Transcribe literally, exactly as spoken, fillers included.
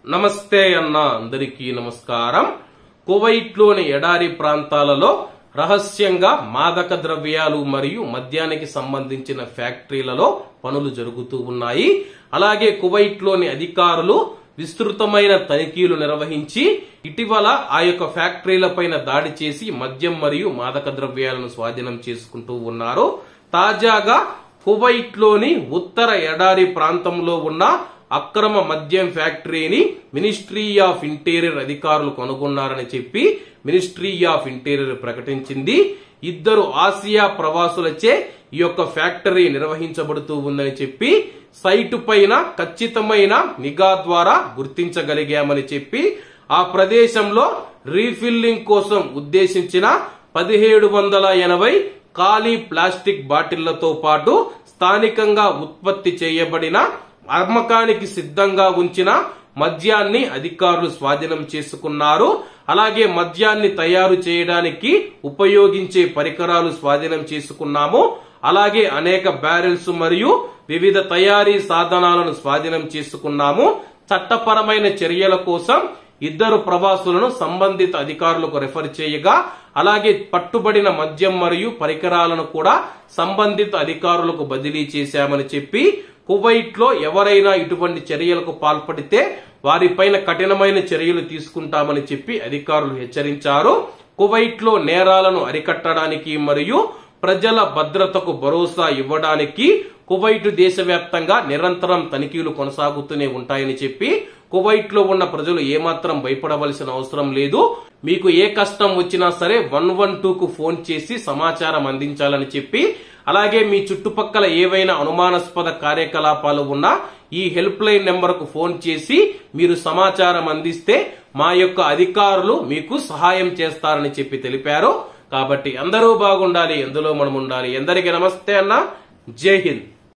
నమస్తే అన్న అందరికీ నమస్కారం. కువైట్ లోని ఎడారి ప్రాంతాలలో రహస్యంగా మాదక ద్రవ్యాలు మరియు మద్యానికి సంబంధించిన ఫ్యాక్టరీలలో పనులు జరుగుతూ ఉన్నాయి. అలాగే కువైట్ లోని అధికారులు విస్తృతమైన తనిఖీలు నిర్వహించి ఇటీవల ఆ యొక్క ఫ్యాక్టరీల పైన దాడి చేసి మద్యం మరియు మాదక ద్రవ్యాలను స్వాధీనం చేసుకుంటూ ఉన్నారు. తాజాగా కువైట్ లోని ఉత్తర ఎడారి ప్రాంతంలో ఉన్న అక్రమ మద్యం ఫ్యాక్టరీని మినిస్ట్రీ ఆఫ్ ఇంటీరియర్ అధికారులు కనుగొన్నారని చెప్పి మినిస్ట్రీ ఆఫ్ ఇంటీరియర్ ప్రకటించింది. ఇద్దరు ఆసియా ప్రవాసులచే ఈ యొక్క ఫ్యాక్టరీ నిర్వహించబడుతూ ఉందని చెప్పి సైటు పైన ఖచ్చితమైన నిఘా ద్వారా గుర్తించగలిగామని చెప్పి ఆ ప్రదేశంలో రీఫిల్లింగ్ కోసం ఉద్దేశించిన పదిహేడు వందల ఎనభై ఖాళీ ప్లాస్టిక్ బాటిళ్లతో పాటు స్థానికంగా ఉత్పత్తి చేయబడిన అమ్మకానికి సిద్ధంగా ఉంచిన మద్యాన్ని అధికారులు స్వాధీనం చేసుకున్నారు. అలాగే మద్యాన్ని తయారు చేయడానికి ఉపయోగించే పరికరాలు స్వాధీనం చేసుకున్నాము. అలాగే అనేక బ్యారెల్స్ మరియు వివిధ తయారీ సాధనాలను స్వాధీనం చేసుకున్నాము. చట్టపరమైన చర్యల కోసం ఇద్దరు ప్రవాసులను సంబంధిత అధికారులకు రెఫర్ చేయగా అలాగే పట్టుబడిన మద్యం మరియు పరికరాలను కూడా సంబంధిత అధికారులకు బదిలీ చేశామని చెప్పి కువైట్ లో ఎవరైనా ఇటువంటి చర్యలకు పాల్పడితే వారిపైన కఠినమైన చర్యలు తీసుకుంటామని చెప్పి అధికారులు హెచ్చరించారు. కువైట్ లో నేరాలను అరికట్టడానికి మరియు ప్రజల భద్రతకు భరోసా ఇవ్వడానికి కువైట్ దేశవ్యాప్తంగా నిరంతరం తనిఖీలు కొనసాగుతూనే ఉంటాయని చెప్పి కువైట్ లో ఉన్న ప్రజలు ఏమాత్రం భయపడవలసిన అవసరం లేదు. మీకు ఏ కష్టం వచ్చినా సరే వన్ వన్ టూ కు ఫోన్ చేసి సమాచారం అందించాలని చెప్పి అలాగే మీ చుట్టుపక్కల ఏవైనా అనుమానాస్పద కార్యకలాపాలు ఉన్నా ఈ హెల్ప్ లైన్ నెంబర్ కు ఫోన్ చేసి మీరు సమాచారం అందిస్తే మా యొక్క అధికారులు మీకు సహాయం చేస్తారని చెప్పి తెలిపారు. కాబట్టి అందరూ బాగుండాలి, ఎందులో మనం ఉండాలి. అందరికీ నమస్తే అన్న, జై హింద్.